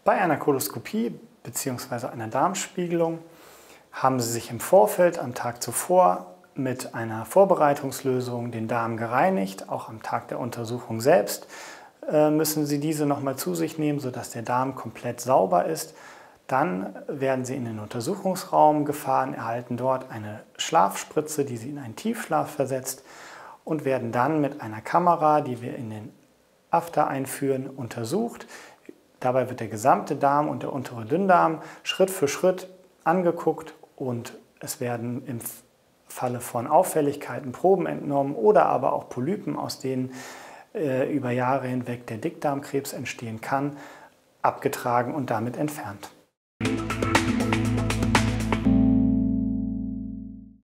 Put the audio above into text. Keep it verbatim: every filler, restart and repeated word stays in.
Bei einer Koloskopie bzw. einer Darmspiegelung haben Sie sich im Vorfeld am Tag zuvor mit einer Vorbereitungslösung den Darm gereinigt. Auch am Tag der Untersuchung selbst äh, müssen Sie diese nochmal zu sich nehmen, sodass der Darm komplett sauber ist. Dann werden Sie in den Untersuchungsraum gefahren, erhalten dort eine Schlafspritze, die Sie in einen Tiefschlaf versetzt, und werden dann mit einer Kamera, die wir in den After einführen, untersucht. Dabei wird der gesamte Darm und der untere Dünndarm Schritt für Schritt angeguckt und es werden im Falle von Auffälligkeiten Proben entnommen oder aber auch Polypen, aus denen äh, über Jahre hinweg der Dickdarmkrebs entstehen kann, abgetragen und damit entfernt.